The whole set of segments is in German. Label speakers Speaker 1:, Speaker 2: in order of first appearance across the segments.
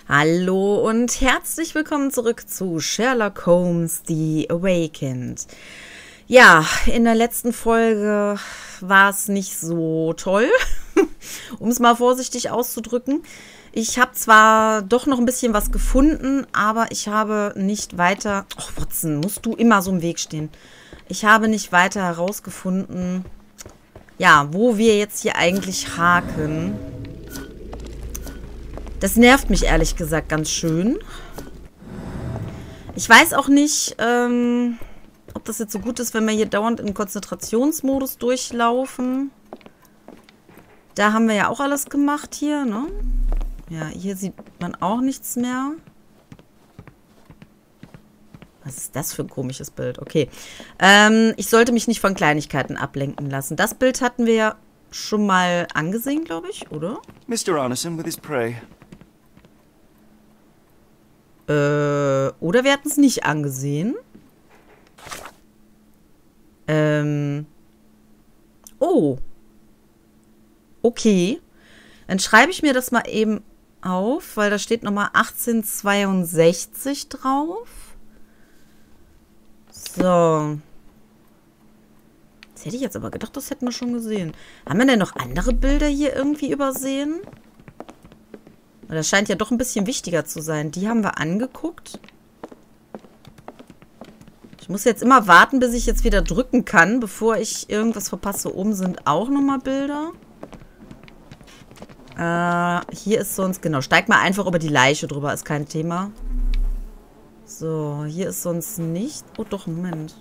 Speaker 1: Hallo und herzlich willkommen zurück zu Sherlock Holmes, The Awakened. Ja, in der letzten Folge war es nicht so toll, um es mal vorsichtig auszudrücken. Ich habe zwar doch noch ein bisschen was gefunden, aber ich habe nicht weiter... Och, Watson, musst du immer so im Weg stehen. Ich habe nicht weiter herausgefunden, ja, wo wir jetzt hier eigentlich haken. Das nervt mich ehrlich gesagt ganz schön. Ich weiß auch nicht, ob das jetzt so gut ist, wenn wir hier dauernd in Konzentrationsmodus durchlaufen. Da haben wir ja auch alles gemacht hier, ne? Ja, hier sieht man auch nichts mehr. Was ist das für ein komisches Bild? Okay. Ich sollte mich nicht von Kleinigkeiten ablenken lassen. Das Bild hatten wir ja schon mal angesehen, glaube ich, oder?
Speaker 2: Mr. Arneson with his prey.
Speaker 1: Oder wir hatten es nicht angesehen. Oh. Okay. Dann schreibe ich mir das mal eben auf, weil da steht nochmal 1862 drauf. So. Das hätte ich jetzt aber gedacht, das hätten wir schon gesehen. Haben wir denn noch andere Bilder hier irgendwie übersehen? Das scheint ja doch ein bisschen wichtiger zu sein. Die haben wir angeguckt. Ich muss jetzt immer warten, bis ich jetzt wieder drücken kann, bevor ich irgendwas verpasse. Oben sind auch nochmal Bilder. Hier ist sonst... Genau, steig mal einfach über die Leiche drüber, ist kein Thema. So, hier ist sonst nicht... Oh doch, Moment.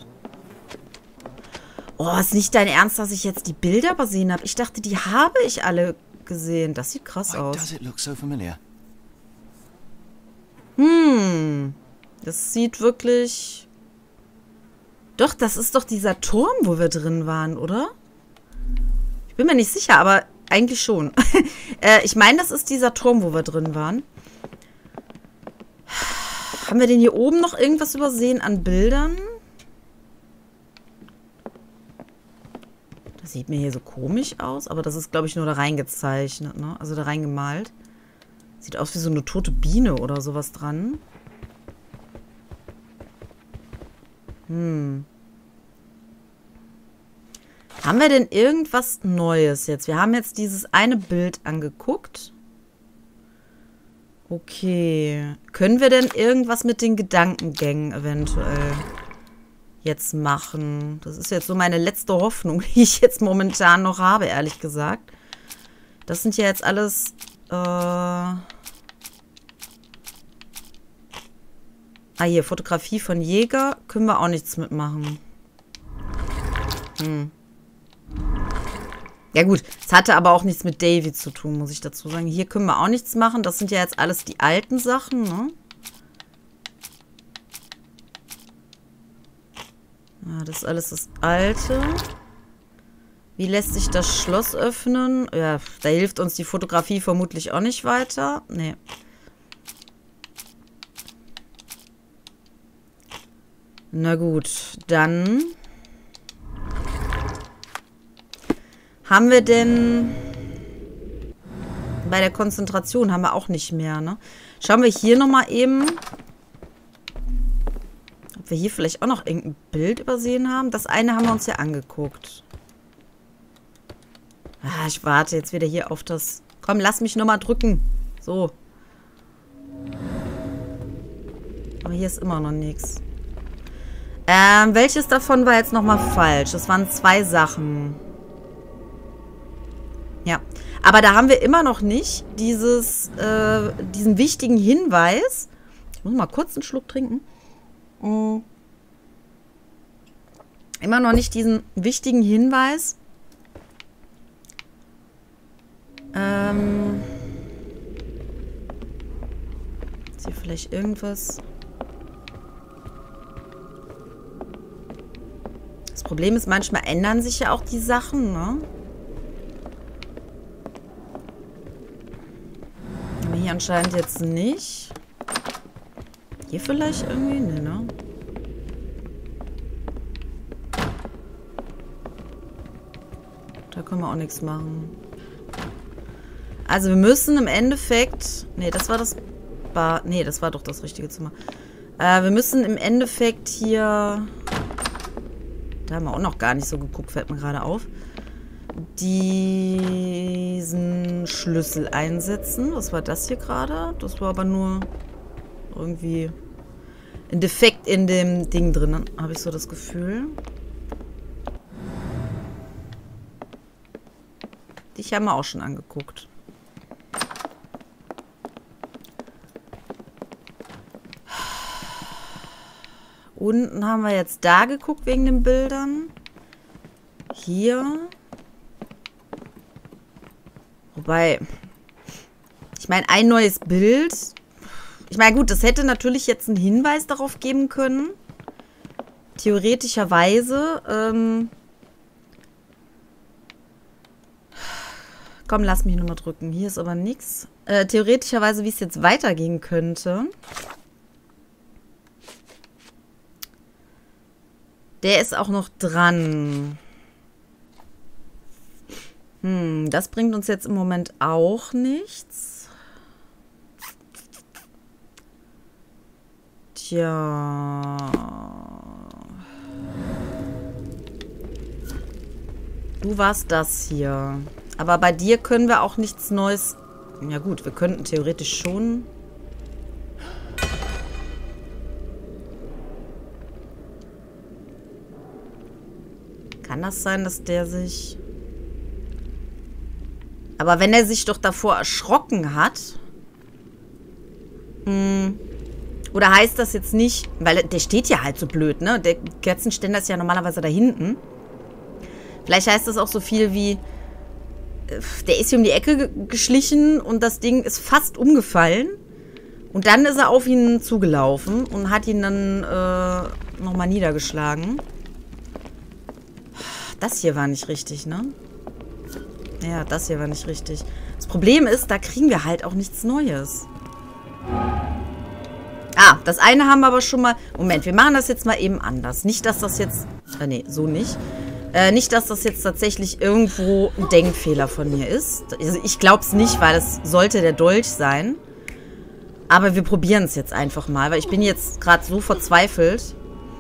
Speaker 1: Oh, ist nicht dein Ernst, dass ich jetzt die Bilder übersehen habe? Ich dachte, die habe ich alle gesehen. Das sieht krass aus. Das sieht wirklich... Doch, das ist doch dieser Turm, wo wir drin waren, oder? Ich bin mir nicht sicher, aber eigentlich schon. Ich meine, das ist dieser Turm, wo wir drin waren. Haben wir denn hier oben noch irgendwas übersehen an Bildern? Das sieht mir hier so komisch aus, aber das ist, glaube ich, nur da reingezeichnet, ne? Also da reingemalt. Sieht aus wie so eine tote Biene oder sowas dran. Haben wir denn irgendwas Neues jetzt? Wir haben jetzt dieses eine Bild angeguckt. Okay. Können wir denn irgendwas mit den Gedankengängen eventuell jetzt machen? Das ist jetzt so meine letzte Hoffnung, die ich jetzt momentan noch habe, ehrlich gesagt. Das sind ja jetzt alles... hier, Fotografie von Jäger. Können wir auch nichts mitmachen. Ja gut, es hatte aber auch nichts mit Davy zu tun, muss ich dazu sagen. Hier können wir auch nichts machen. Das sind ja jetzt alles die alten Sachen, ne? Ja, das ist alles das Alte. Wie lässt sich das Schloss öffnen? Ja, da hilft uns die Fotografie vermutlich auch nicht weiter. Nee. Na gut, dann haben wir denn bei der Konzentration haben wir auch nicht mehr, ne? Schauen wir hier nochmal eben, ob wir hier vielleicht auch noch irgendein Bild übersehen haben. Das eine haben wir uns ja angeguckt. Ich warte jetzt wieder hier auf das... Komm, lass mich nochmal drücken. So. Aber hier ist immer noch nichts. Welches davon war jetzt nochmal falsch? Das waren 2 Sachen. Ja. Aber da haben wir immer noch nicht diesen wichtigen Hinweis. Ich muss mal kurz einen Schluck trinken. Immer noch nicht diesen wichtigen Hinweis. Ist hier vielleicht irgendwas... Das Problem ist, manchmal ändern sich ja auch die Sachen, ne? Aber hier anscheinend jetzt nicht. Hier vielleicht irgendwie? Nee, ne? Da können wir auch nichts machen. Also wir müssen im Endeffekt... Nee, das war das Nachbar... Nee, das war doch das richtige Zimmer. Wir müssen im Endeffekt hier... Da haben wir auch noch gar nicht so geguckt, fällt mir gerade auf. Diesen Schlüssel einsetzen. Was war das hier gerade? Das war aber nur irgendwie ein Defekt in dem Ding drin, habe ich so das Gefühl. Dich haben wir auch schon angeguckt. Unten haben wir jetzt da geguckt wegen den Bildern. Hier. Wobei, ich meine, ein neues Bild. Ich meine, gut, das hätte natürlich jetzt einen Hinweis darauf geben können. Theoretischerweise. Komm, lass mich nochmal drücken. Hier ist aber nichts. Theoretischerweise, wie es jetzt weitergehen könnte. Der ist auch noch dran. Das bringt uns jetzt im Moment auch nichts. Tja. Du warst das hier. Aber bei dir können wir auch nichts Neues... Ja gut, wir könnten theoretisch schon... Kann das sein, dass der sich... Aber wenn er sich doch davor erschrocken hat... Oder heißt das jetzt nicht... Weil der steht ja halt so blöd, ne? Der Kerzenständer ist ja normalerweise da hinten. Vielleicht heißt das auch so viel wie... Der ist hier um die Ecke geschlichen und das Ding ist fast umgefallen. Und dann ist er auf ihn zugelaufen und hat ihn dann nochmal niedergeschlagen. Das hier war nicht richtig, ne? Ja, das hier war nicht richtig. Das Problem ist, da kriegen wir halt auch nichts Neues. Ah, das eine haben wir aber schon mal... Moment, wir machen das jetzt mal eben anders. Nicht, dass das jetzt... nee, so nicht. Nicht, dass das jetzt tatsächlich irgendwo ein Denkfehler von mir ist. Also ich glaube es nicht, weil es sollte der Dolch sein. Aber wir probieren es jetzt einfach mal, weil ich bin jetzt gerade so verzweifelt.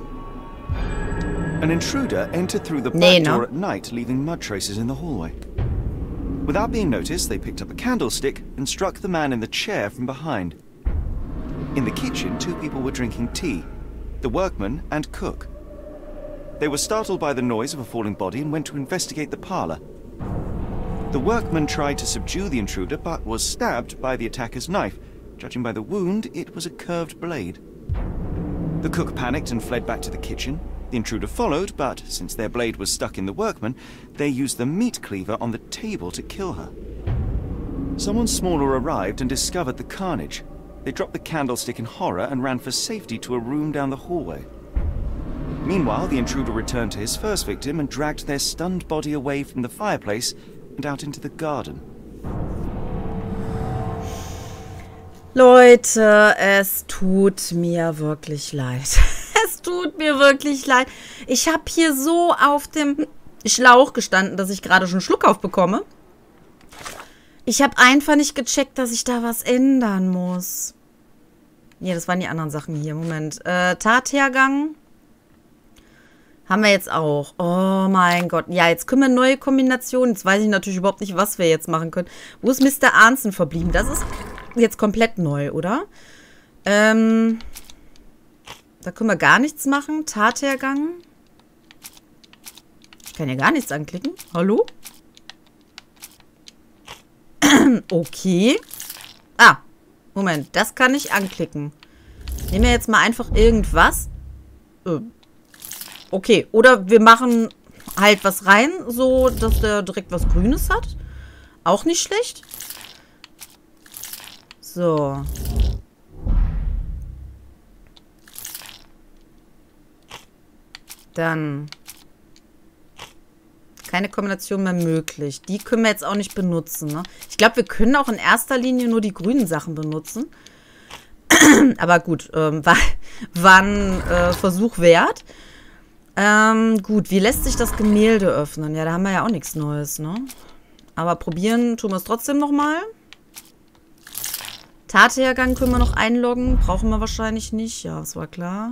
Speaker 2: An intruder entered through the back door at night, leaving mud traces in the hallway. Without being noticed, they picked up a candlestick and struck the man in the chair from behind. In the kitchen, 2 people were drinking tea, the workman and cook. They were startled by the noise of a falling body and went to investigate the parlor. The workman tried to subdue the intruder, but was stabbed by the attacker's knife. Judging by the wound, it was a curved blade. The cook panicked and fled back to the kitchen. The intruder followed, but since their blade was stuck in the workman, they used the meat cleaver on the table to kill her. Someone smaller arrived and discovered the carnage. They dropped the candlestick in horror and ran for safety to a room down the hallway. Meanwhile, the intruder returned to his first victim and dragged their stunned body away from the fireplace and out into the garden.
Speaker 1: Leute, es tut mir wirklich leid. Es tut mir wirklich leid. Ich habe hier so auf dem Schlauch gestanden, dass ich gerade schon einen Schluck aufbekomme. Ich habe einfach nicht gecheckt, dass ich da was ändern muss. Ja, das waren die anderen Sachen hier. Moment. Tathergang. Haben wir jetzt auch. Oh mein Gott. Ja, jetzt können wir neue Kombinationen. Jetzt weiß ich natürlich überhaupt nicht, was wir jetzt machen können. Wo ist Mr. Arnson verblieben? Das ist jetzt komplett neu, oder? Da können wir gar nichts machen. Tathergang. Ich kann ja gar nichts anklicken. Hallo? Okay. Ah, Moment. Das kann ich anklicken. Nehmen wir jetzt mal einfach irgendwas. Okay, oder wir machen halt was rein, so dass der direkt was Grünes hat. Auch nicht schlecht. So. Dann keine Kombination mehr möglich. Die können wir jetzt auch nicht benutzen, ne? Ich glaube, wir können auch in erster Linie nur die grünen Sachen benutzen. Aber gut, war ein Versuch wert. Gut, wie lässt sich das Gemälde öffnen? Ja, da haben wir ja auch nichts Neues, ne? Aber probieren tun wir es trotzdem nochmal. Tathergang können wir noch einloggen. Brauchen wir wahrscheinlich nicht. Ja, das war klar.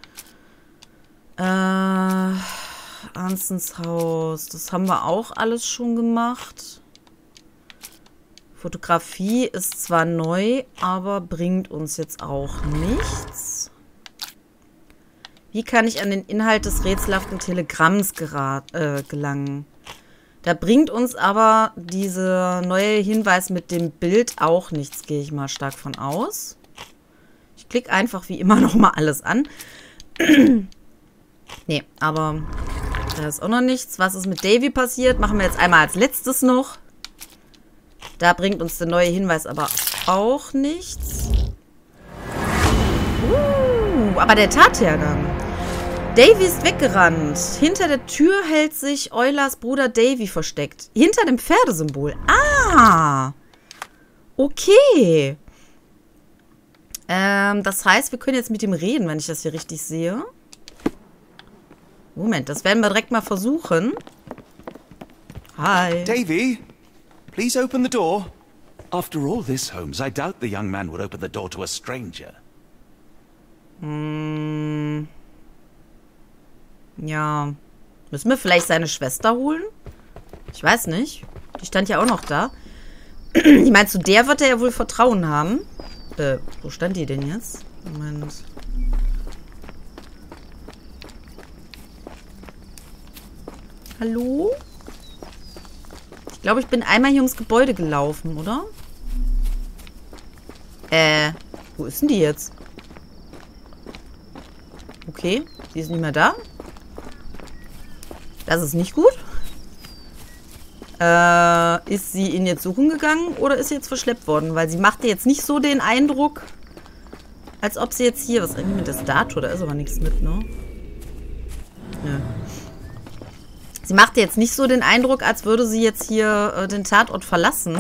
Speaker 1: Ansons Haus. Das haben wir auch alles schon gemacht. Fotografie ist zwar neu, aber bringt uns jetzt auch nichts. Wie kann ich an den Inhalt des rätselhaften Telegramms gelangen? Da bringt uns aber dieser neue Hinweis mit dem Bild auch nichts, gehe ich mal stark von aus. Ich klicke einfach wie immer nochmal alles an. Nee, aber da ist auch noch nichts. Was ist mit Davy passiert? Machen wir jetzt einmal als letztes noch. Da bringt uns der neue Hinweis aber auch nichts. Aber der Tathergang. Davy ist weggerannt. Hinter der Tür hält sich Eulers Bruder Davy versteckt. Hinter dem Pferdesymbol. Ah. Okay. Das heißt, wir können jetzt mit ihm reden, wenn ich das hier richtig sehe. Moment, das werden wir direkt mal versuchen. Hi.
Speaker 2: Davy, please open the door. After all this, Holmes, I doubt the young man would open the door to a stranger.
Speaker 1: Ja. Müssen wir vielleicht seine Schwester holen? Ich weiß nicht. Die stand ja auch noch da. Ich meine, zu der wird er ja wohl Vertrauen haben. Wo stand die denn jetzt? Moment. Hallo? Ich glaube, ich bin einmal hier ums Gebäude gelaufen, oder? Wo ist denn die jetzt? Okay, die ist nicht mehr da. Das ist nicht gut. Ist sie ihn jetzt suchen gegangen oder ist sie jetzt verschleppt worden? Weil sie machte jetzt nicht so den Eindruck, als ob sie jetzt hier... Was ist eigentlich mit der Statue? Da ist aber nichts mit, ne? Ja. Sie machte jetzt nicht so den Eindruck, als würde sie jetzt hier den Tatort verlassen.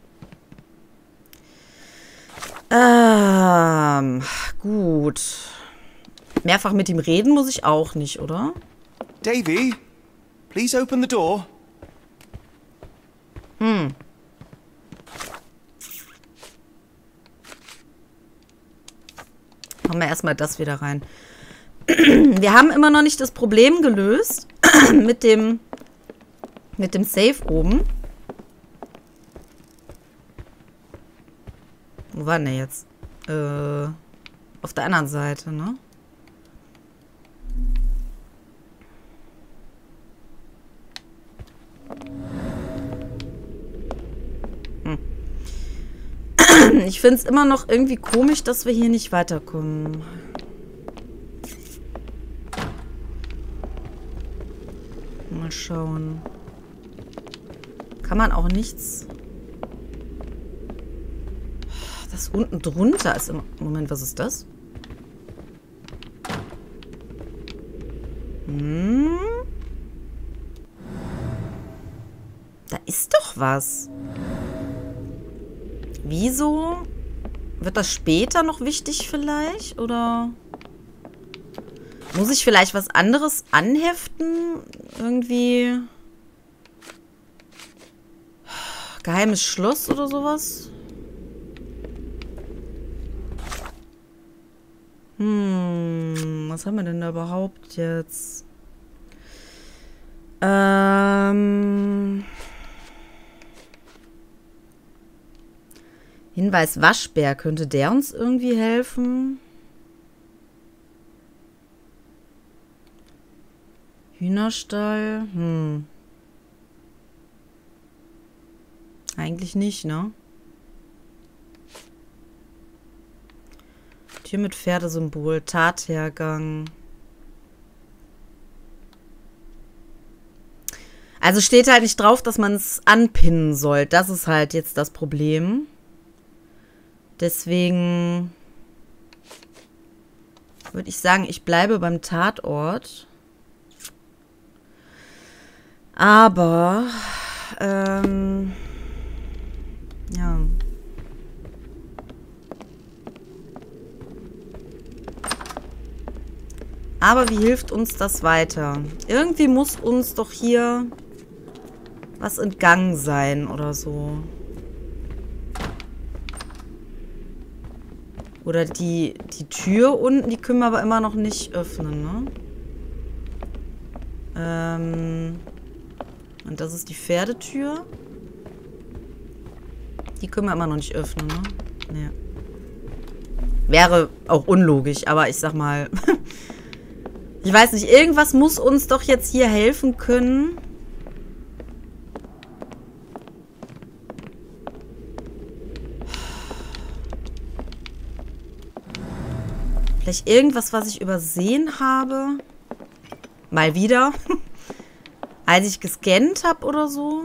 Speaker 1: Gut. Mehrfach mit ihm reden muss ich auch nicht, oder?
Speaker 2: Davy, please open the door.
Speaker 1: Machen wir erstmal das wieder rein. Wir haben immer noch nicht das Problem gelöst mit dem Safe oben. Wo war denn der jetzt? Auf der anderen Seite, ne? Ich finde es immer noch irgendwie komisch, dass wir hier nicht weiterkommen. Mal schauen. Kann man auch nichts... Das unten drunter ist im Moment, was ist das? Da ist doch was. Wieso? Wird das später noch wichtig vielleicht? Oder muss ich vielleicht was anderes anheften? Irgendwie... Geheimes Schloss oder sowas? Was haben wir denn da überhaupt jetzt? Hinweis Waschbär. Könnte der uns irgendwie helfen? Hühnerstall? Eigentlich nicht, ne? Tür mit Pferdesymbol, Tathergang. Also steht halt nicht drauf, dass man es anpinnen soll. Das ist halt jetzt das Problem. Deswegen würde ich sagen, ich bleibe beim Tatort. Aber, ja. Aber wie hilft uns das weiter? Irgendwie muss uns doch hier was entgangen sein oder so. Oder die Tür unten, die können wir aber immer noch nicht öffnen, ne? Und das ist die Pferdetür. Die können wir immer noch nicht öffnen, ne? Ja. Wäre auch unlogisch, aber ich sag mal... ich weiß nicht, irgendwas muss uns doch jetzt hier helfen können. Vielleicht irgendwas, was ich übersehen habe. Mal wieder. Als ich gescannt habe oder so.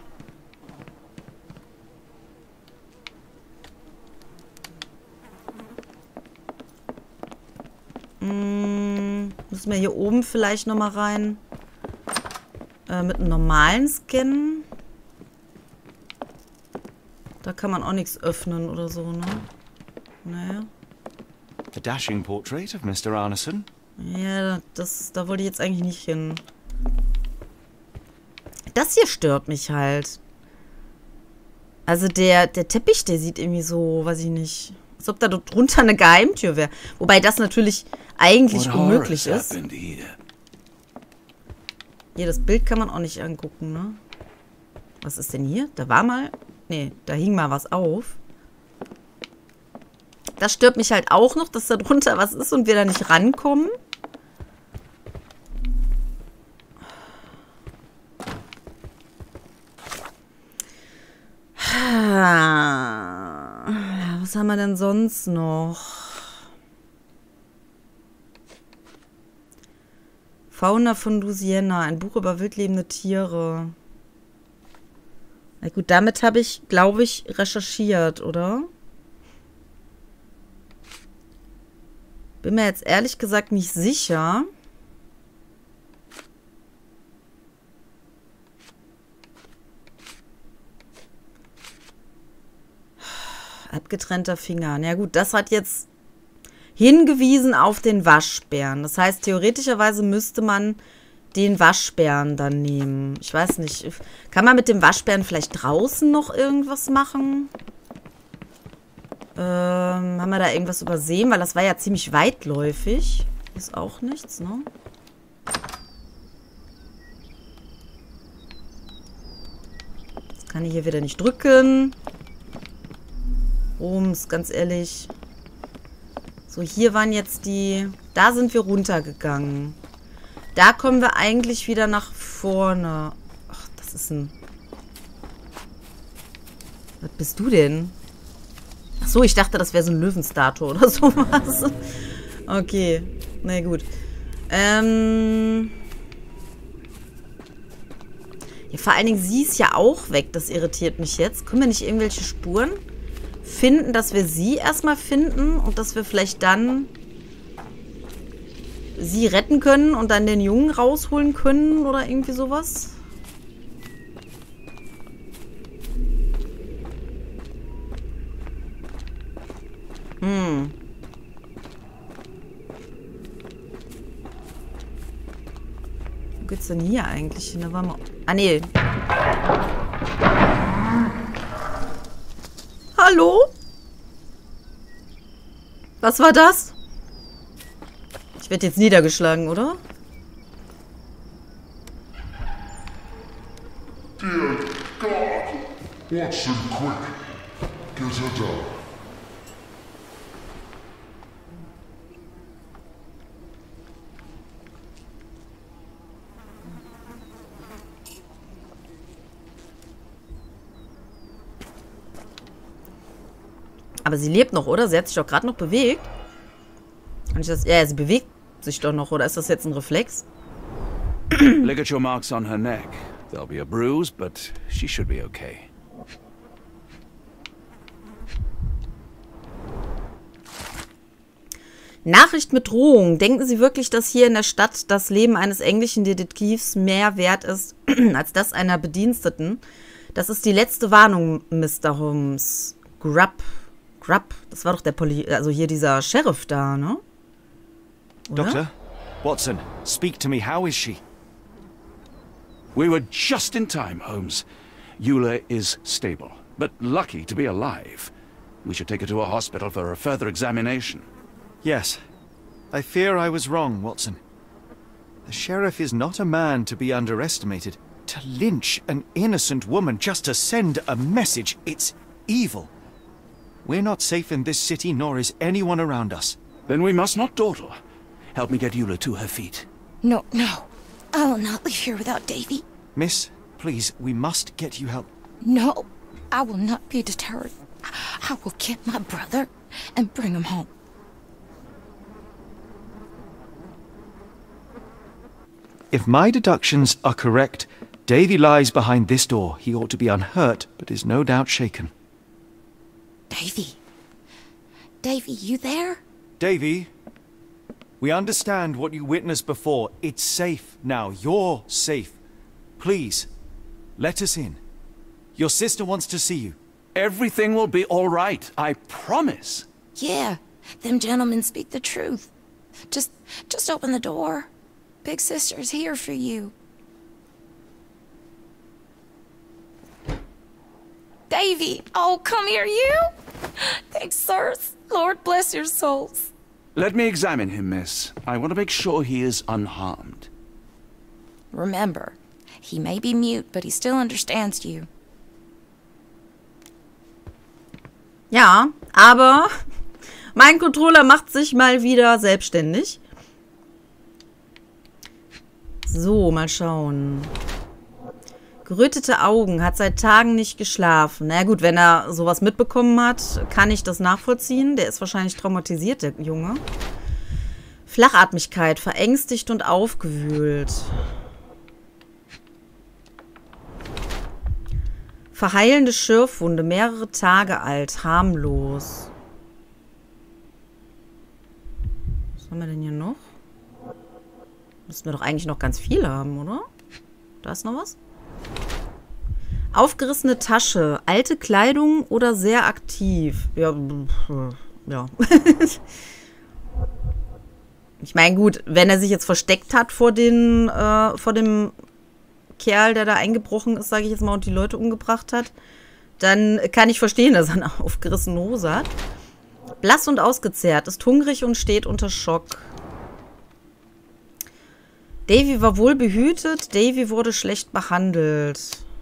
Speaker 1: Müssen wir hier oben vielleicht nochmal rein. Mit einem normalen Scan. Da kann man auch nichts öffnen oder so, ne? Naja.
Speaker 2: A dashing portrait of Mr. Arneson.
Speaker 1: Ja, da wollte ich jetzt eigentlich nicht hin. Das hier stört mich halt. Also der Teppich, der sieht irgendwie so, weiß ich nicht, als ob da drunter eine Geheimtür wäre. Wobei das natürlich eigentlich unmöglich ist. Hier, das Bild kann man auch nicht angucken, ne? Was ist denn hier? Da war mal... Nee, da hing mal was auf. Das stört mich halt auch noch, dass da drunter was ist und wir da nicht rankommen. Was haben wir denn sonst noch? Fauna von Louisiana, ein Buch über wildlebende Tiere. Na gut, damit habe ich, glaube ich, recherchiert, oder? Bin mir jetzt ehrlich gesagt nicht sicher. Abgetrennter Finger. Na gut, das hat jetzt hingewiesen auf den Waschbären. Das heißt, theoretischerweise müsste man den Waschbären dann nehmen. Ich weiß nicht. Kann man mit dem Waschbären vielleicht draußen noch irgendwas machen? Haben wir da irgendwas übersehen? Weil das war ja ziemlich weitläufig. Ist auch nichts, ne? Das kann ich hier wieder nicht drücken. Rums, ganz ehrlich. So, hier waren jetzt die... Da sind wir runtergegangen. Da kommen wir eigentlich wieder nach vorne. Ach, das ist ein... Was bist du denn? Ach so, ich dachte, das wäre so ein Löwenstatue oder sowas. Okay, na gut. Ja, vor allen Dingen, sie ist ja auch weg. Das irritiert mich jetzt. Können wir nicht irgendwelche Spuren finden, dass wir sie erstmal finden und dass wir vielleicht dann sie retten können und dann den Jungen rausholen können oder irgendwie sowas? Wo geht's denn hier eigentlich hin? Da waren wir... Ah, nee. Hallo? Was war das? Ich werde jetzt niedergeschlagen, oder?
Speaker 3: Dear God! Watson, quick! Get her down.
Speaker 1: Aber sie lebt noch, oder? Sie hat sich doch gerade noch bewegt. Kann ich das... Ja, sie bewegt sich doch noch, oder ist das jetzt ein Reflex?
Speaker 4: Ligature marks on her neck. There'll be a bruise, but she should be okay.
Speaker 1: Nachricht mit Drohung. Denken Sie wirklich, dass hier in der Stadt das Leben eines englischen Detektivs mehr wert ist als das einer Bediensteten? Das ist die letzte Warnung, Mr. Holmes. Grubb, das war doch der also hier dieser Sheriff da, ne? Oder?
Speaker 2: Doctor? Watson, speak to me. How is she?
Speaker 4: We were just in time, Holmes. Eula is stable, but lucky to be alive. We should take her to a hospital for a further examination.
Speaker 2: Yes. I fear I was wrong, Watson. The sheriff is not a man to be underestimated. To lynch an innocent woman just to send a message, it's evil. We're not safe in this city, nor is anyone around us.
Speaker 4: Then we must not dawdle. Help me get Eula to her feet.
Speaker 5: No. I will not leave here without Davy.
Speaker 2: Miss, please, we must get you help.
Speaker 5: No, I will not be deterred. I will get my brother and bring him home.
Speaker 2: If my deductions are correct, Davy lies behind this door. He ought to be unhurt, but is no doubt shaken.
Speaker 5: Davy? Davy, you there?
Speaker 2: Davy, we understand what you witnessed before. It's safe now. You're safe. Please, let us in. Your sister wants to see you.
Speaker 4: Everything will be all right, I promise.
Speaker 5: Yeah, them gentlemen speak the truth. Just open the door. Big sister's here for you. Davy! Oh, come here, you! Thanks, sirs. Lord bless your souls.
Speaker 4: Let me examine him, miss. I want to make sure he is unharmed.
Speaker 5: Remember, he may be mute, but he still understands you.
Speaker 1: Ja, aber mein Controller macht sich mal wieder selbstständig. So, mal schauen. Gerötete Augen, hat seit Tagen nicht geschlafen. Na gut, wenn er sowas mitbekommen hat, kann ich das nachvollziehen. Der ist wahrscheinlich traumatisiert, der Junge. Flachatmigkeit, verängstigt und aufgewühlt. Verheilende Schürfwunde, mehrere Tage alt, harmlos. Was haben wir denn hier noch? Müssten wir doch eigentlich noch ganz viel haben, oder? Da ist noch was. Aufgerissene Tasche, alte Kleidung oder sehr aktiv? Ja. Ich meine, gut, wenn er sich jetzt versteckt hat vor dem Kerl, der da eingebrochen ist, sage ich jetzt mal, und die Leute umgebracht hat, dann kann ich verstehen, dass er eine aufgerissene Hose hat. Blass und ausgezehrt, ist hungrig und steht unter Schock. Davy war wohl behütet, Davy wurde schlecht behandelt.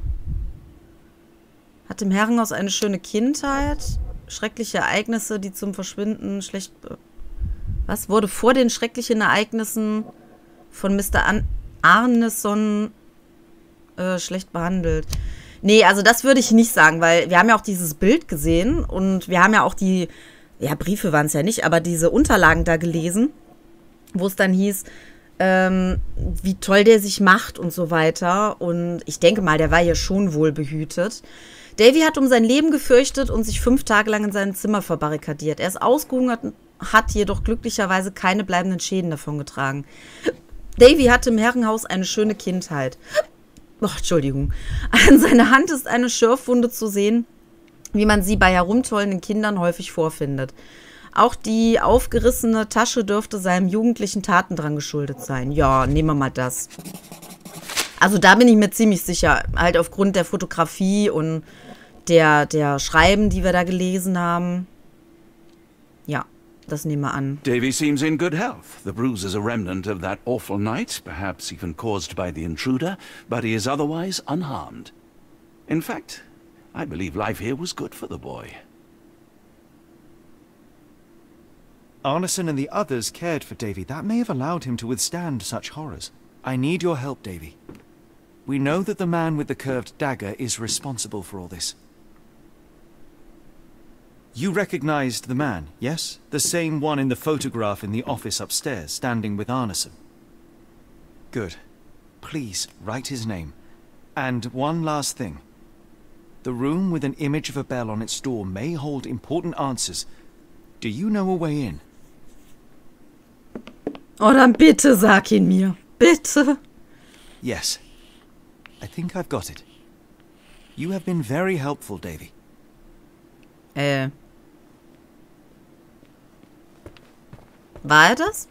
Speaker 1: Hat im Herrenhaus eine schöne Kindheit. Schreckliche Ereignisse, die zum Verschwinden schlecht... Was? Wurde vor den schrecklichen Ereignissen von Mr. Arneson schlecht behandelt. Nee, also das würde ich nicht sagen, weil wir haben ja auch dieses Bild gesehen und wir haben ja auch die... Ja, Briefe waren es ja nicht, aber diese Unterlagen da gelesen, wo es dann hieß... wie toll der sich macht und so weiter. Und ich denke mal, der war hier schon wohl behütet. Davy hat um sein Leben gefürchtet und sich 5 Tage lang in seinem Zimmer verbarrikadiert. Er ist ausgehungert, hat jedoch glücklicherweise keine bleibenden Schäden davongetragen. Davy hatte im Herrenhaus eine schöne Kindheit. Oh, Entschuldigung. An seiner Hand ist eine Schürfwunde zu sehen, wie man sie bei herumtollenden Kindern häufig vorfindet. Auch die aufgerissene Tasche dürfte seinem jugendlichen Tatendrang geschuldet sein. Ja, nehmen wir mal das. Also da bin ich mir ziemlich sicher. Halt aufgrund der Fotografie und der Schreiben, die wir da gelesen haben. Ja, das nehmen wir an.
Speaker 4: Davy seems in good health. The bruise is a remnant of that awful night, perhaps even caused by the intruder, but he is otherwise unharmed. In fact, I believe life here was good for the boy.
Speaker 2: Arneson and the others cared for Davy. That may have allowed him to withstand such horrors. I need your help, Davy. We know that the man with the curved dagger is responsible for all this. You recognized the man, yes? The same one in the photograph in the office upstairs, standing with Arneson. Good. Please, write his name. And one last thing. The room with an image of a bell on its door may hold important answers. Do you know a way in?
Speaker 1: Oh, dann bitte sag ihn mir. Bitte.
Speaker 2: Yes. I think I've got it. You have been very helpful, Davy.
Speaker 1: War er das?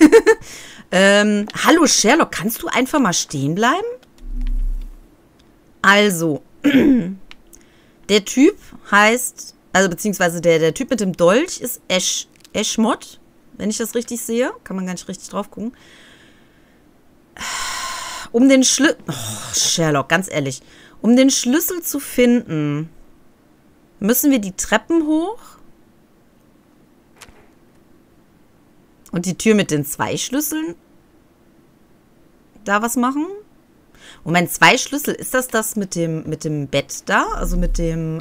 Speaker 1: Hallo Sherlock, kannst du einfach mal stehen bleiben? Also, der Typ heißt, Also beziehungsweise der Typ mit dem Dolch ist Eschmod, wenn ich das richtig sehe. Kann man gar nicht richtig drauf gucken. Um den Schlüssel... Oh, Sherlock, ganz ehrlich. Um den Schlüssel zu finden, müssen wir die Treppen hoch. Und die Tür mit den 2 Schlüsseln da was machen? Moment, 2 Schlüssel. Ist das mit dem Bett da? Also mit dem,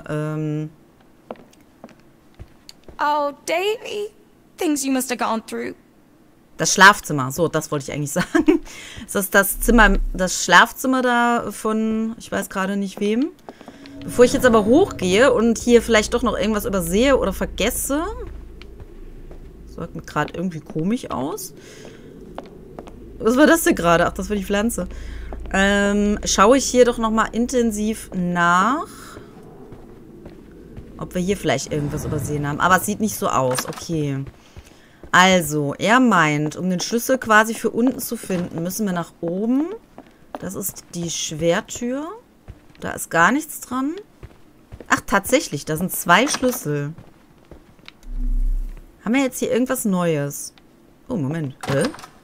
Speaker 5: Oh, Davy. Things you must have gone through.
Speaker 1: Das Schlafzimmer. So, das wollte ich eigentlich sagen. Ist das Schlafzimmer da von, ich weiß gerade nicht wem. Bevor ich jetzt aber hochgehe und hier vielleicht doch noch irgendwas übersehe oder vergesse. Das sah gerade irgendwie komisch aus. Was war das denn gerade? Ach, das war die Pflanze. Schaue ich hier doch nochmal intensiv nach. Ob wir hier vielleicht irgendwas übersehen haben. Aber es sieht nicht so aus. Okay. Also, er meint, um den Schlüssel quasi für unten zu finden, müssen wir nach oben. Das ist die Schwertür. Da ist gar nichts dran. Ach, tatsächlich. Da sind 2 Schlüssel. Haben wir jetzt hier irgendwas Neues? Oh, Moment. Hä?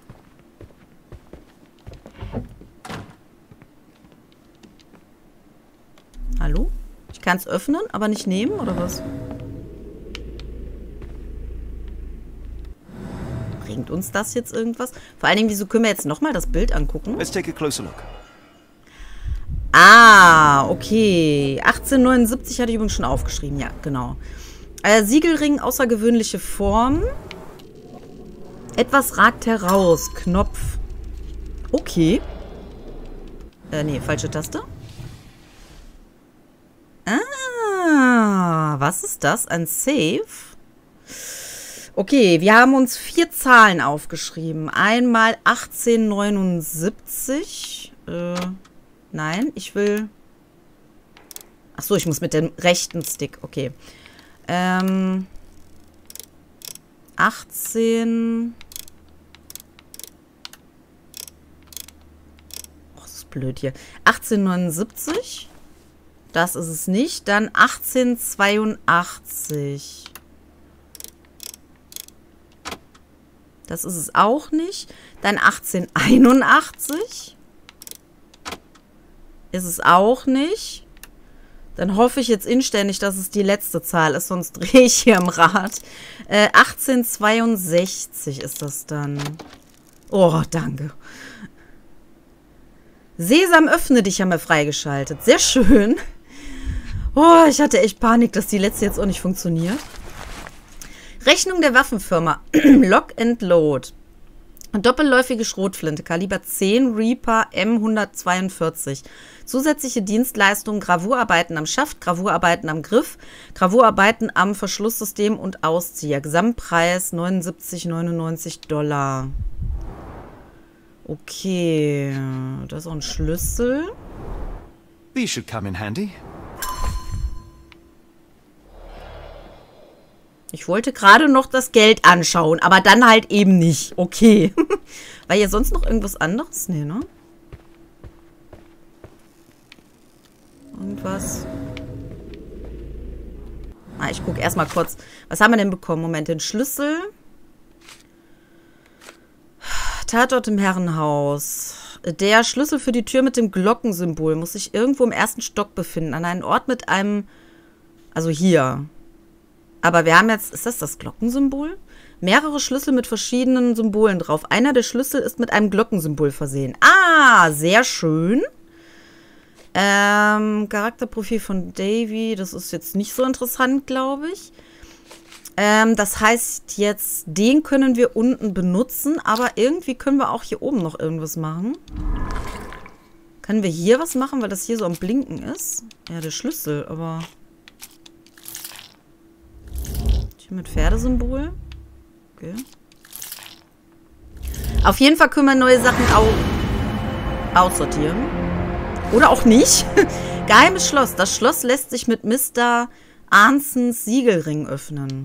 Speaker 1: Hallo? Ich kann es öffnen, aber nicht nehmen, oder was? Bringt uns das jetzt irgendwas? Vor allen Dingen, wieso können wir jetzt nochmal das Bild angucken?
Speaker 2: Let's take a closer look.
Speaker 1: Ah, okay. 1879 hatte ich übrigens schon aufgeschrieben. Ja, genau. Siegelring, außergewöhnliche Form. Etwas ragt heraus. Knopf. Okay. Nee, falsche Taste. Ah, was ist das? Ein Safe? Okay, wir haben uns 4 Zahlen aufgeschrieben. Einmal 1879. Nein, ich will... Achso, ich muss mit dem rechten Stick. Okay. 18... Oh, das ist blöd hier. 1879. Das ist es nicht. Dann 1882. Das ist es auch nicht. Dann 1881. Ist es auch nicht. Dann hoffe ich jetzt inständig, dass es die letzte Zahl ist, sonst drehe ich hier im Rad. 1862 ist das dann. Oh, danke. Sesam, öffne dich, haben wir freigeschaltet. Sehr schön. Oh, ich hatte echt Panik, dass die letzte jetzt auch nicht funktioniert. Rechnung der Waffenfirma. Lock and Load. Doppelläufige Schrotflinte, Kaliber 10, Reaper M142. Zusätzliche Dienstleistungen, Gravurarbeiten am Schaft, Gravurarbeiten am Griff, Gravurarbeiten am Verschlusssystem und Auszieher. Gesamtpreis 79,99 $. Okay, da ist auch ein Schlüssel.
Speaker 2: These should come in handy.
Speaker 1: Ich wollte gerade noch das Geld anschauen, aber dann halt eben nicht. Okay. War hier sonst noch irgendwas anderes? Nee, ne? Irgendwas. Ah, ich gucke erstmal kurz. Was haben wir denn bekommen? Moment, den Schlüssel. Tatort im Herrenhaus. Der Schlüssel für die Tür mit dem Glockensymbol muss sich irgendwo im 1. Stock befinden. An einem Ort mit einem... Also hier. Aber wir haben jetzt... Ist das Glockensymbol? Mehrere Schlüssel mit verschiedenen Symbolen drauf. Einer der Schlüssel ist mit einem Glockensymbol versehen. Ah, sehr schön. Charakterprofil von Davy. Das ist jetzt nicht so interessant, glaube ich. Das heißt jetzt, den können wir unten benutzen. Aber irgendwie können wir auch hier oben noch irgendwas machen. Können wir hier was machen, weil das hier so am Blinken ist? Ja, der Schlüssel, aber... Hier mit Pferdesymbol. Okay. Auf jeden Fall können wir neue Sachen aussortieren. Oder auch nicht. Geheimes Schloss. Das Schloss lässt sich mit Mr. Arnsons Siegelring öffnen.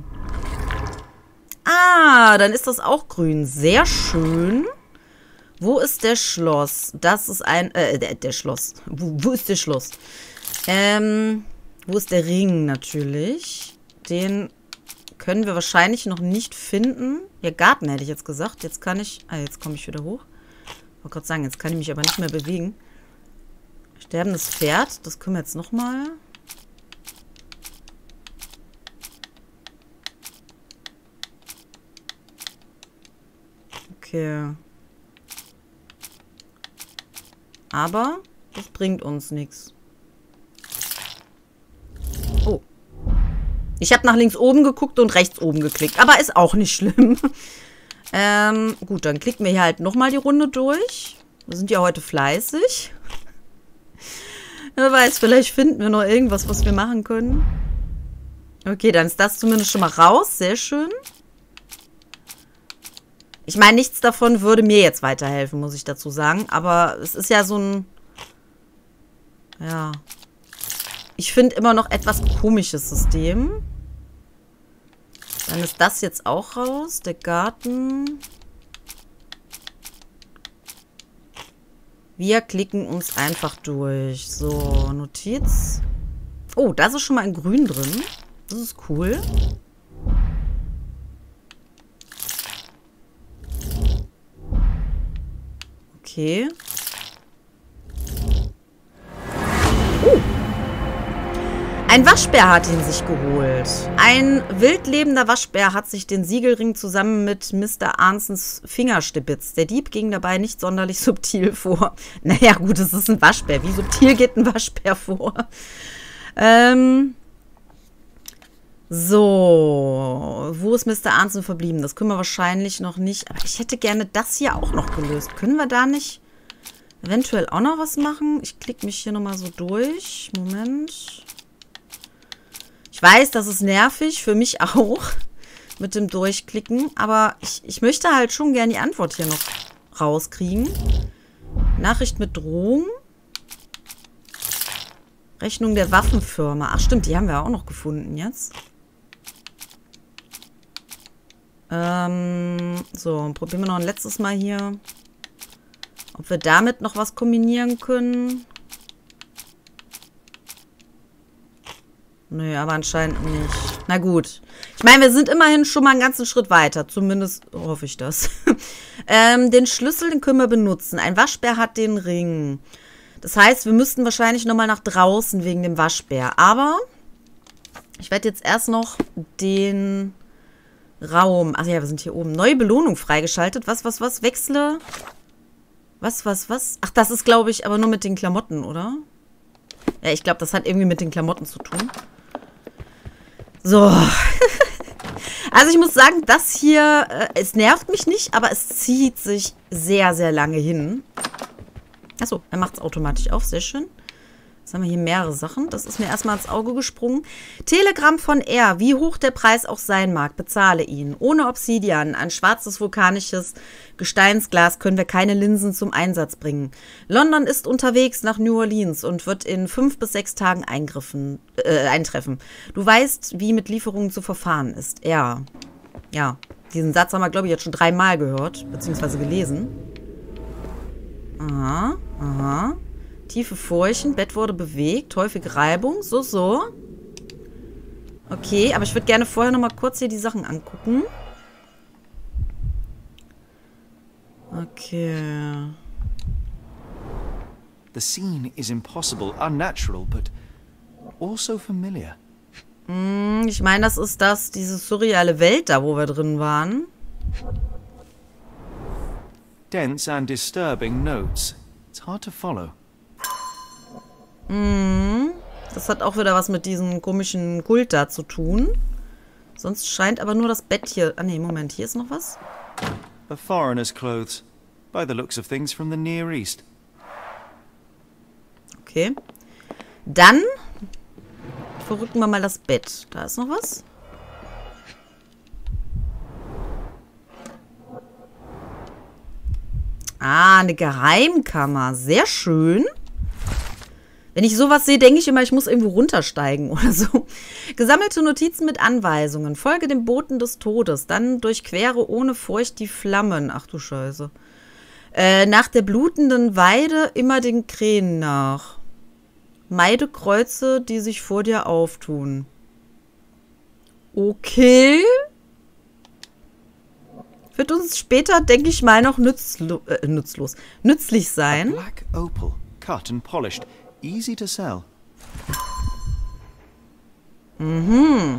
Speaker 1: Ah, dann ist das auch grün. Sehr schön. Wo ist der Schloss? Das ist ein... der Schloss. Wo ist der Schloss? Wo ist der Ring natürlich? Den können wir wahrscheinlich noch nicht finden. Ja, Garten hätte ich jetzt gesagt. Jetzt kann ich... Ah, jetzt komme ich wieder hoch. Ich wollte gerade sagen, jetzt kann ich mich aber nicht mehr bewegen. Sterbendes Pferd. Das können wir jetzt nochmal. Okay. Aber das bringt uns nichts. Oh. Ich habe nach links oben geguckt und rechts oben geklickt. Aber ist auch nicht schlimm. Gut, dann klicken wir hier halt nochmal die Runde durch. Wir sind ja heute fleißig. Wer weiß, vielleicht finden wir noch irgendwas, was wir machen können. Okay, dann ist das zumindest schon mal raus. Sehr schön. Ich meine, nichts davon würde mir jetzt weiterhelfen, muss ich dazu sagen. Aber es ist ja so ein... Ja. Ich finde immer noch etwas komisches System. Dann ist das jetzt auch raus. Der Garten. Wir klicken uns einfach durch. So, Notiz. Oh, da ist schon mal ein Grün drin. Das ist cool. Okay. Ein Waschbär hat ihn sich geholt. Ein wildlebender Waschbär hat sich den Siegelring zusammen mit Mr. Arnsons Finger stibitzt. Der Dieb ging dabei nicht sonderlich subtil vor. Naja, gut, es ist ein Waschbär. Wie subtil geht ein Waschbär vor? So, wo ist Mr. Arnson verblieben? Das können wir wahrscheinlich noch nicht. Aber ich hätte gerne das hier auch noch gelöst. Können wir da nicht eventuell auch noch was machen? Ich klicke mich hier nochmal so durch. Moment. Ich weiß, das ist nervig. Für mich auch. Mit dem Durchklicken. Aber ich möchte halt schon gerne die Antwort hier noch rauskriegen. Nachricht mit Drohung. Rechnung der Waffenfirma. Ach stimmt, die haben wir auch noch gefunden jetzt. So, probieren wir noch ein letztes Mal hier. Ob wir damit noch was kombinieren können. Nö, aber anscheinend nicht. Na gut. Ich meine, wir sind immerhin schon mal einen ganzen Schritt weiter. Zumindest hoffe ich das. Den Schlüssel, den können wir benutzen. Ein Waschbär hat den Ring. Das heißt, wir müssten wahrscheinlich nochmal nach draußen wegen dem Waschbär. Aber ich werde jetzt erst noch den Raum... Ach ja, wir sind hier oben. Neue Belohnung freigeschaltet. Was? Wechsle... Was? Ach, das ist, glaube ich, aber nur mit den Klamotten, oder? Ja, ich glaube, das hat irgendwie mit den Klamotten zu tun. So. Also ich muss sagen, das hier, es nervt mich nicht, aber es zieht sich sehr, sehr lange hin. Achso, er macht es automatisch auf. Sehr schön. Jetzt haben wir hier mehrere Sachen. Das ist mir erstmal ins Auge gesprungen. Telegramm von R. Wie hoch der Preis auch sein mag, bezahle ihn. Ohne Obsidian, ein schwarzes vulkanisches Gesteinsglas, können wir keine Linsen zum Einsatz bringen. London ist unterwegs nach New Orleans und wird in 5 bis 6 Tagen eintreffen. Du weißt, wie mit Lieferungen zu verfahren ist. R. Ja, diesen Satz haben wir, glaube ich, jetzt schon 3-mal gehört, beziehungsweise gelesen. Aha. Tiefe Furchen, Bett wurde bewegt, häufige Reibung, so. Okay, aber ich würde gerne vorher noch mal kurz hier die Sachen angucken. Okay.
Speaker 2: The scene is impossible, unnatural, but also familiar.
Speaker 1: Ich meine, das ist diese surreale Welt da, wo wir drin waren.
Speaker 2: Dense and disturbing notes. It's hard to follow.
Speaker 1: Das hat auch wieder was mit diesem komischen Kult da zu tun. Sonst scheint aber nur das Bett hier... Ah ne, Moment, hier ist noch was.
Speaker 2: A foreigner's clothes. By the looks of things from the Near East.
Speaker 1: Okay. Dann verrücken wir mal das Bett. Da ist noch was. Ah, eine Geheimkammer. Sehr schön. Wenn ich sowas sehe, denke ich immer, ich muss irgendwo runtersteigen oder so. Gesammelte Notizen mit Anweisungen. Folge dem Boten des Todes. Dann durchquere ohne Furcht die Flammen. Ach du Scheiße. Nach der blutenden Weide immer den Krähen nach. Meide Kreuze, die sich vor dir auftun. Okay. Wird uns später, denke ich mal, noch nützlich sein.
Speaker 2: A black opal, cut and polished, easy to sell.
Speaker 1: Mhm.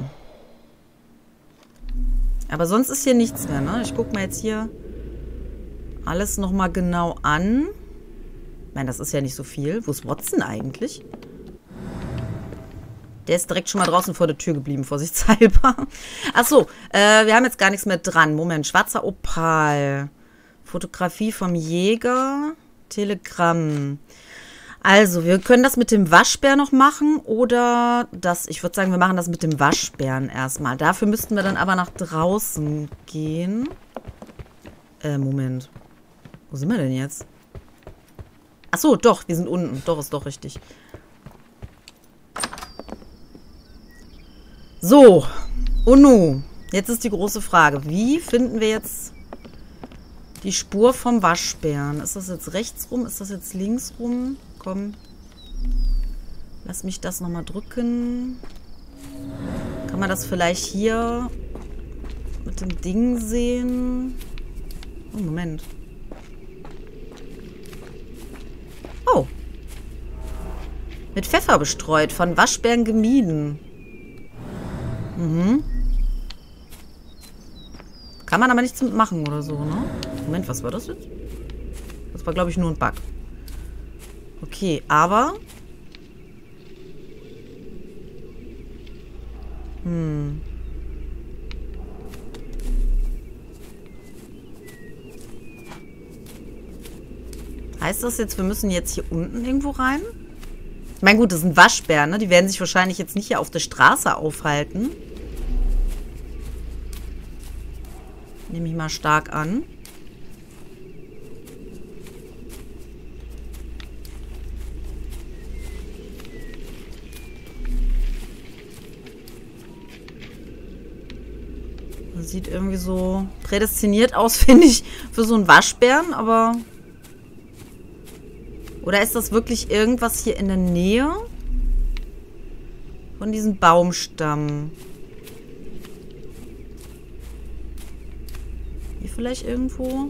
Speaker 1: Aber sonst ist hier nichts mehr, ne? Ich gucke mal jetzt hier alles nochmal genau an. Ich meine, das ist ja nicht so viel. Wo ist Watson eigentlich? Der ist direkt schon mal draußen vor der Tür geblieben, vorsichtshalber. Achso, wir haben jetzt gar nichts mehr dran. Moment, schwarzer Opal. Fotografie vom Jäger. Telegramm. Also, wir können das mit dem Waschbär noch machen oder das, ich würde sagen, wir machen das mit dem Waschbären erstmal. Dafür müssten wir dann aber nach draußen gehen. Moment. Wo sind wir denn jetzt? Achso, doch, wir sind unten. Doch, ist doch richtig. So, und nun, jetzt ist die große Frage. Wie finden wir jetzt die Spur vom Waschbären? Ist das jetzt rechts rum? Ist das jetzt links rum? Komm. Lass mich das nochmal drücken. Kann man das vielleicht hier mit dem Ding sehen? Oh, Moment. Oh. Mit Pfeffer bestreut, von Waschbären gemieden. Mhm. Kann man aber nichts mitmachen oder so, ne? Moment, was war das jetzt? Das war, glaube ich, nur ein Bug. Okay, aber... Heißt das jetzt, wir müssen jetzt hier unten irgendwo rein? Ich meine, gut, das sind Waschbären, ne? Die werden sich wahrscheinlich jetzt nicht hier auf der Straße aufhalten. Nehme ich mal stark an. Das sieht irgendwie so prädestiniert aus, finde ich, für so einen Waschbären, aber... Oder ist das wirklich irgendwas hier in der Nähe von diesem Baumstamm? Hier vielleicht irgendwo?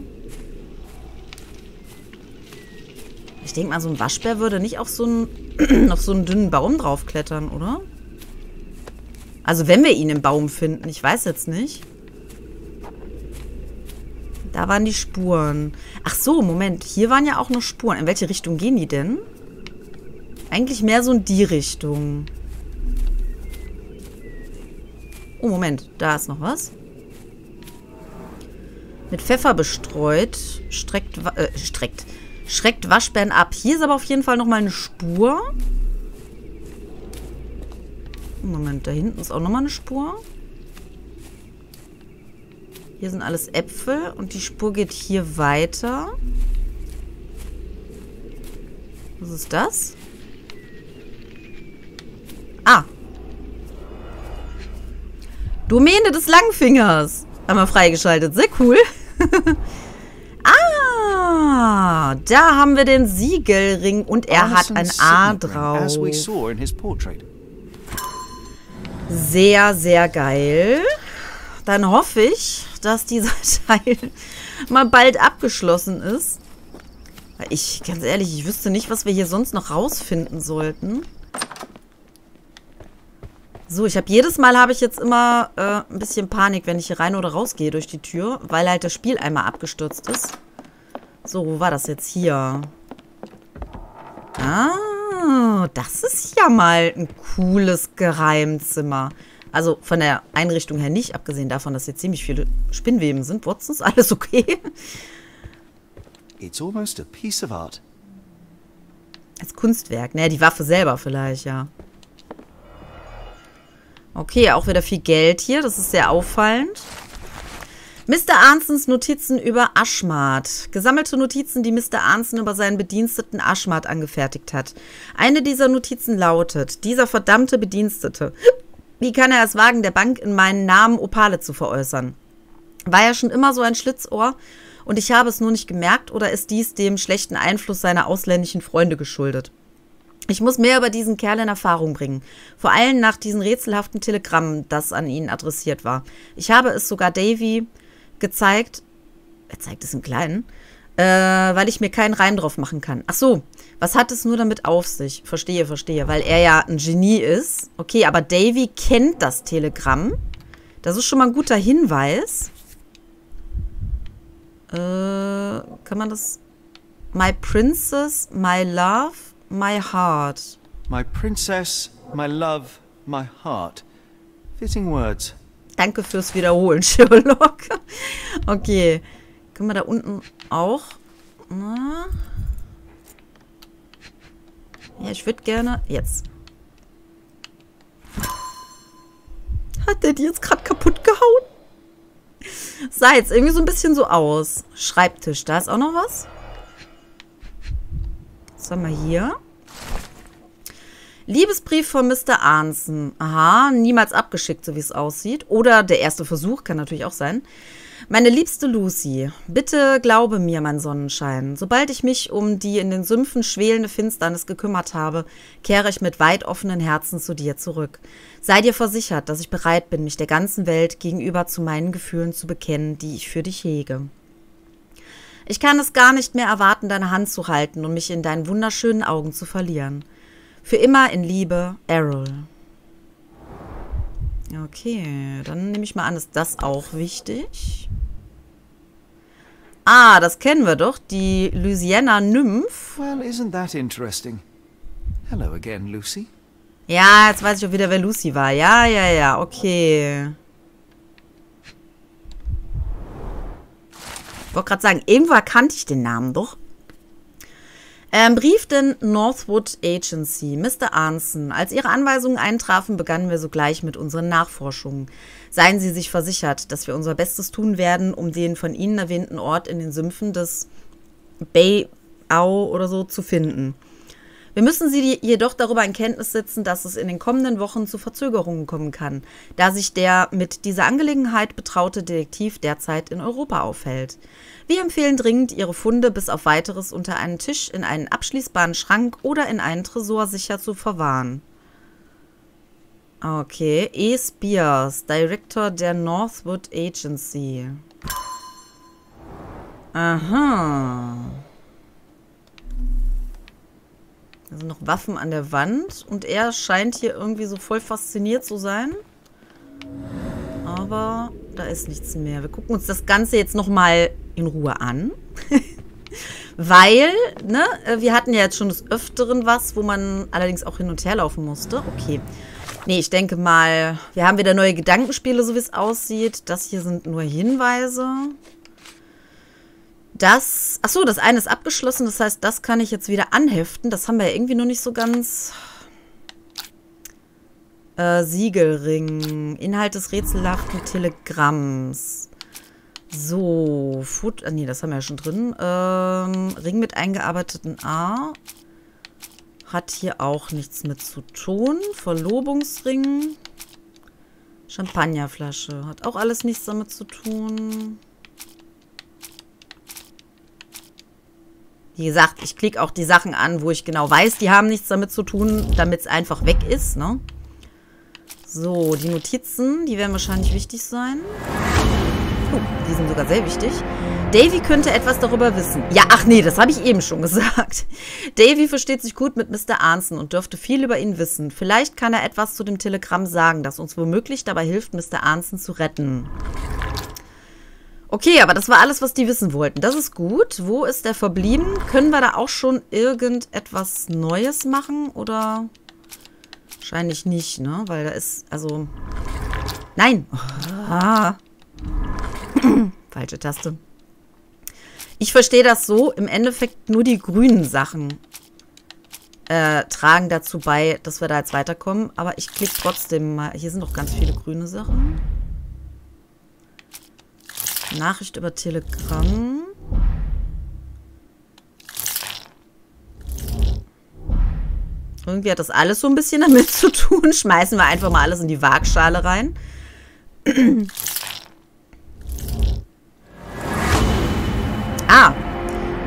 Speaker 1: Ich denke mal, so ein Waschbär würde nicht auf so einen dünnen Baum draufklettern, oder? Also wenn wir ihn im Baum finden. Ich weiß jetzt nicht. Da waren die Spuren. Ach so, Moment. Hier waren ja auch noch Spuren. In welche Richtung gehen die denn? Eigentlich mehr so in die Richtung. Oh, Moment. Da ist noch was. Mit Pfeffer bestreut. Schreckt Waschbären ab. Hier ist aber auf jeden Fall nochmal eine Spur. Moment, da hinten ist auch nochmal eine Spur. Hier sind alles Äpfel und die Spur geht hier weiter. Was ist das? Ah. Domäne des Langfingers. Haben wir freigeschaltet. Sehr cool. Ah, da haben wir den Siegelring und er hat ein A drauf. Sehr, sehr geil. Dann hoffe ich, dass dieser Teil mal bald abgeschlossen ist. Weil ich, ganz ehrlich, ich wüsste nicht, was wir hier sonst noch rausfinden sollten. So, jedes Mal habe ich jetzt immer ein bisschen Panik, wenn ich hier rein oder rausgehe durch die Tür, weil halt das Spiel einmal abgestürzt ist. So, wo war das jetzt hier? Ah, das ist ja mal ein cooles Geheimzimmer. Also von der Einrichtung her nicht, abgesehen davon, dass hier ziemlich viele Spinnweben sind. Watson, ist alles okay?
Speaker 2: It's almost a piece of art.
Speaker 1: Als Kunstwerk. Naja, die Waffe selber vielleicht, ja. Okay, auch wieder viel Geld hier. Das ist sehr auffallend. Mr. Arnsons Notizen über Ashmart. Gesammelte Notizen, die Mr. Arnson über seinen Bediensteten Ashmart angefertigt hat. Eine dieser Notizen lautet: Dieser verdammte Bedienstete. Wie kann er es wagen, der Bank in meinen Namen Opale zu veräußern? War er schon immer so ein Schlitzohr und ich habe es nur nicht gemerkt, oder ist dies dem schlechten Einfluss seiner ausländischen Freunde geschuldet? Ich muss mehr über diesen Kerl in Erfahrung bringen. Vor allem nach diesem rätselhaften Telegramm, das an ihn adressiert war. Ich habe es sogar Davy gezeigt. Er zeigt es im Kleinen. Weil ich mir keinen Reim drauf machen kann. Ach so, was hat es nur damit auf sich? Verstehe. Weil er ja ein Genie ist. Okay, aber Davy kennt das Telegramm. Das ist schon mal ein guter Hinweis. Kann man das... My princess, my love, my heart.
Speaker 2: My princess, my love, my heart. Fitting words.
Speaker 1: Danke fürs Wiederholen, Sherlock. Okay. Können wir da unten auch? Na? Ja, ich würde gerne... Jetzt. Hat der die jetzt gerade kaputt gehauen? Sah jetzt irgendwie so ein bisschen so aus. Schreibtisch, da ist auch noch was. Was haben wir hier? Liebesbrief von Mr. Arnson. Aha, niemals abgeschickt, so wie es aussieht. Oder der erste Versuch, kann natürlich auch sein. Meine liebste Lucy, bitte glaube mir, mein Sonnenschein. Sobald ich mich um die in den Sümpfen schwelende Finsternis gekümmert habe, kehre ich mit weit offenen Herzen zu dir zurück. Sei dir versichert, dass ich bereit bin, mich der ganzen Welt gegenüber zu meinen Gefühlen zu bekennen, die ich für dich hege. Ich kann es gar nicht mehr erwarten, deine Hand zu halten und mich in deinen wunderschönen Augen zu verlieren. Für immer in Liebe, Errol. Okay, dann nehme ich mal an, ist das auch wichtig. Ah, das kennen wir doch, die Louisiana Nymph.
Speaker 2: Well, isn't that interesting? Hello again, Lucy.
Speaker 1: Ja, jetzt weiß ich auch wieder, wer Lucy war. Ja, okay. Ich wollte gerade sagen, irgendwo erkannte ich den Namen doch. Brief den Northwood Agency, Mr. Arnson. Als Ihre Anweisungen eintrafen, begannen wir sogleich mit unseren Nachforschungen. Seien Sie sich versichert, dass wir unser Bestes tun werden, um den von Ihnen erwähnten Ort in den Sümpfen des Bay-Au oder so zu finden. Wir müssen Sie jedoch darüber in Kenntnis setzen, dass es in den kommenden Wochen zu Verzögerungen kommen kann, da sich der mit dieser Angelegenheit betraute Detektiv derzeit in Europa aufhält. Wir empfehlen dringend, Ihre Funde bis auf Weiteres unter einen Tisch, in einen abschließbaren Schrank oder in einen Tresor sicher zu verwahren. Okay, E. Spears, Director der Northwood Agency. Aha. Da sind noch Waffen an der Wand und er scheint hier irgendwie so voll fasziniert zu sein. Aber da ist nichts mehr. Wir gucken uns das Ganze jetzt nochmal in Ruhe an. Weil, ne, wir hatten ja jetzt schon des Öfteren was, wo man allerdings auch hin und her laufen musste. Okay. Nee, ich denke mal, wir haben wieder neue Gedankenspiele, so wie es aussieht. Das hier sind nur Hinweise. Das, achso, das eine ist abgeschlossen, das heißt, das kann ich jetzt wieder anheften. Das haben wir ja irgendwie noch nicht so ganz. Siegelring. Inhalt des rätselhaften Telegramms. So, nee, das haben wir ja schon drin. Ring mit eingearbeiteten A. Hat hier auch nichts mit zu tun. Verlobungsring. Champagnerflasche. Hat auch alles nichts damit zu tun. Wie gesagt, ich klicke auch die Sachen an, wo ich genau weiß, die haben nichts damit zu tun, damit es einfach weg ist, ne? So, die Notizen, die werden wahrscheinlich wichtig sein. Oh, die sind sogar sehr wichtig. Davy könnte etwas darüber wissen. Ja, ach nee, das habe ich eben schon gesagt. Davy versteht sich gut mit Mr. Arnson und dürfte viel über ihn wissen. Vielleicht kann er etwas zu dem Telegramm sagen, das uns womöglich dabei hilft, Mr. Arnson zu retten. Okay, aber das war alles, was die wissen wollten. Das ist gut. Wo ist der verblieben? Können wir da auch schon irgendetwas Neues machen? Oder? Wahrscheinlich nicht, ne? Weil da ist, also... Nein! Ah. Falsche Taste. Ich verstehe das so. Im Endeffekt nur die grünen Sachen tragen dazu bei, dass wir da jetzt weiterkommen. Aber ich klicke trotzdem mal. Hier sind noch ganz viele grüne Sachen. Nachricht über Telegramm. Irgendwie hat das alles so ein bisschen damit zu tun. Schmeißen wir einfach mal alles in die Waagschale rein.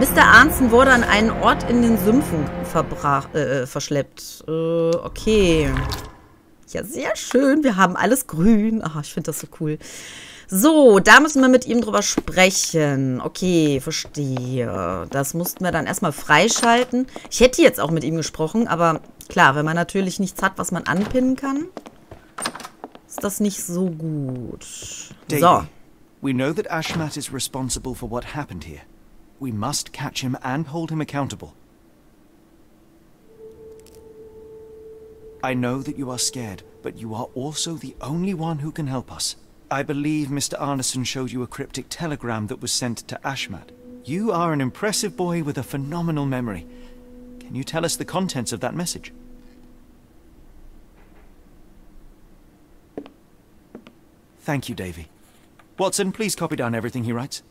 Speaker 1: Mr. Arnson wurde an einen Ort in den Sümpfen verschleppt. Okay. Ja, sehr schön. Wir haben alles grün. Ach, ich finde das so cool. So, da müssen wir mit ihm drüber sprechen. Okay, verstehe. Das mussten wir dann erstmal freischalten. Ich hätte jetzt auch mit ihm gesprochen, aber klar, wenn man natürlich nichts hat, was man anpinnen kann, ist das nicht so gut. So.
Speaker 2: We know that Ashmat is responsible for what happened here. We must catch him and hold him accountable. I know that you are scared, but you are also the only one who can help us. I believe Mr. Arneson showed you a cryptic telegram that was sent to Ashmat. You are an impressive boy with a phenomenal memory. Can you tell us the contents of that message? Thank you, Davy. Watson, please copy down everything he writes.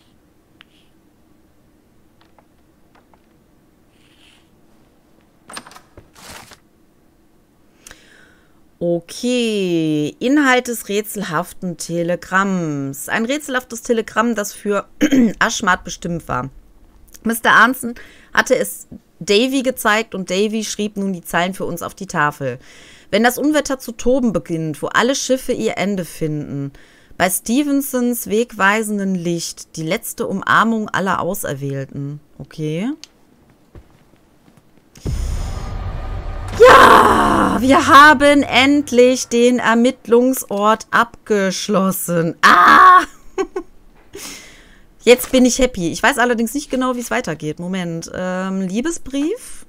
Speaker 1: Okay, Inhalt des rätselhaften Telegramms. Ein rätselhaftes Telegramm, das für Ashmat bestimmt war. Mr. Arnson hatte es Davy gezeigt und Davy schrieb nun die Zeilen für uns auf die Tafel. Wenn das Unwetter zu toben beginnt, wo alle Schiffe ihr Ende finden, bei Stevensons wegweisenden Licht, die letzte Umarmung aller Auserwählten. Okay. Ja, wir haben endlich den Ermittlungsort abgeschlossen. Ah! Jetzt bin ich happy. Ich weiß allerdings nicht genau, wie es weitergeht. Moment. Liebesbrief?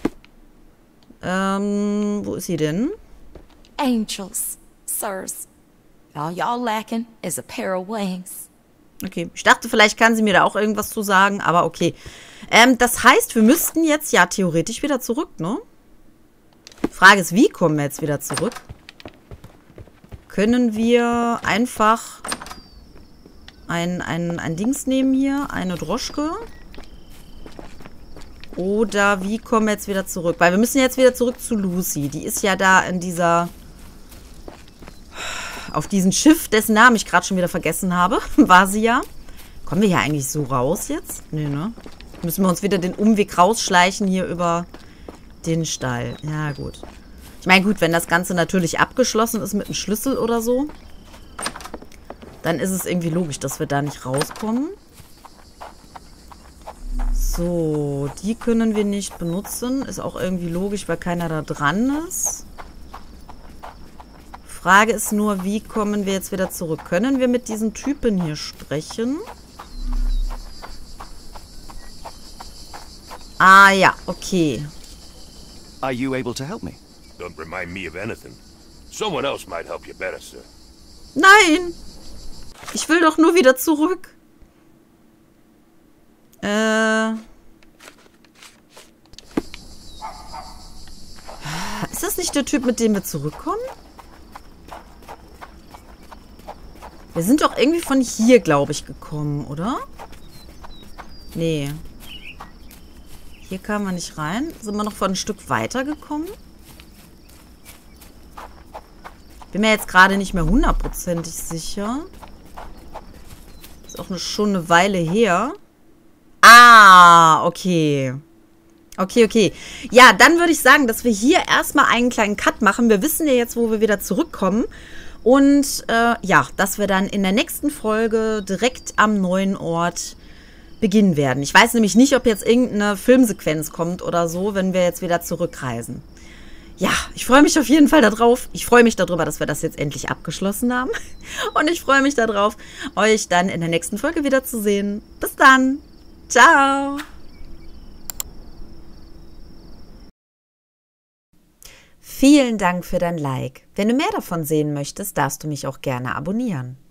Speaker 1: Wo ist sie denn?
Speaker 5: Angels, sirs. All y'all lacking is a pair of wings.
Speaker 1: Okay, ich dachte, vielleicht kann sie mir da auch irgendwas zu sagen, aber okay. Das heißt, wir müssten jetzt ja theoretisch wieder zurück, ne? Frage ist, wie kommen wir jetzt wieder zurück? Können wir einfach ein Dings nehmen hier? Eine Droschke? Oder wie kommen wir jetzt wieder zurück? Weil wir müssen jetzt wieder zurück zu Lucy. Die ist ja da in dieser... Auf diesem Schiff, dessen Namen ich gerade schon wieder vergessen habe, war sie ja. Kommen wir hier eigentlich so raus jetzt? Nee, ne? Müssen wir uns wieder den Umweg rausschleichen hier über den Stall. Ja, gut. Ich meine, gut, wenn das Ganze natürlich abgeschlossen ist mit einem Schlüssel oder so, dann ist es irgendwie logisch, dass wir da nicht rauskommen. So, die können wir nicht benutzen. Ist auch irgendwie logisch, weil keiner da dran ist. Frage ist nur, wie kommen wir jetzt wieder zurück? Können wir mit diesen Typen hier sprechen? Ah ja, okay.
Speaker 2: Are you able to help me?
Speaker 6: Don't remind me of anything. Someone else might help you better, sir.
Speaker 1: Nein! Ich will doch nur wieder zurück. Ist das nicht der Typ, mit dem wir zurückkommen? Wir sind doch irgendwie von hier, glaube ich, gekommen, oder? Nee. Hier kamen wir nicht rein. Sind wir noch von ein Stück weiter gekommen? Bin mir jetzt gerade nicht mehr hundertprozentig sicher. Ist auch schon eine Weile her. Ah, okay. Okay. Ja, dann würde ich sagen, dass wir hier erstmal einen kleinen Cut machen. Wir wissen ja jetzt, wo wir wieder zurückkommen. Und ja, dass wir dann in der nächsten Folge direkt am neuen Ort beginnen werden. Ich weiß nämlich nicht, ob jetzt irgendeine Filmsequenz kommt oder so, wenn wir jetzt wieder zurückreisen. Ja, ich freue mich auf jeden Fall darauf. Ich freue mich darüber, dass wir das jetzt endlich abgeschlossen haben. Und ich freue mich darauf, euch dann in der nächsten Folge wiederzusehen. Bis dann. Ciao. Vielen Dank für dein Like. Wenn du mehr davon sehen möchtest, darfst du mich auch gerne abonnieren.